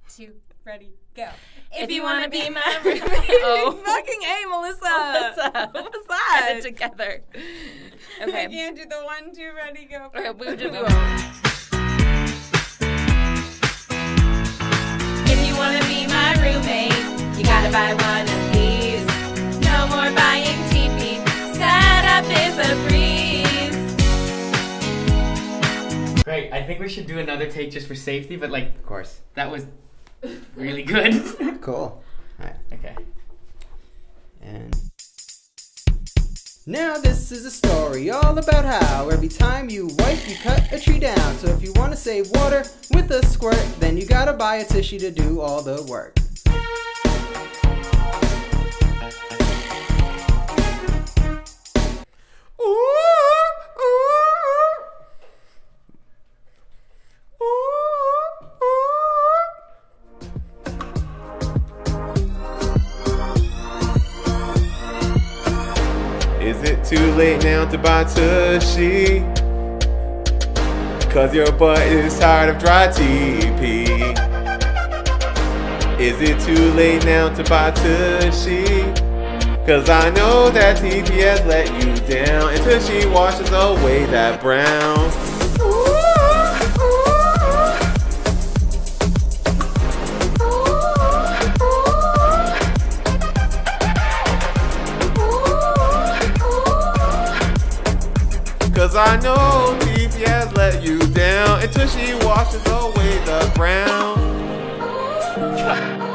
2, ready, go. If you want to be my roommate. Fucking A, Melissa. What was that? Get it together. Okay. I can't do the 1, 2, ready, go. Okay, we do go. If you want to be my roommate, you gotta buy one of these. No more buying TP. Setup is a breeze. Great. I think we should do another take just for safety, but like, Of course. that was really good. Cool. All right. Okay. And now this is a story all about how every time you wipe, you cut a tree down. So if you want to save water with a squirt, then you gotta buy a tissue to do all the work. Is it too late now to buy Tushy? Cause your butt is tired of dry TP. Is it too late now to buy Tushy? Cause I know that TP has let you down, and Tushy washes away that brown. Cause I know TP has let you down until she washes away the brown.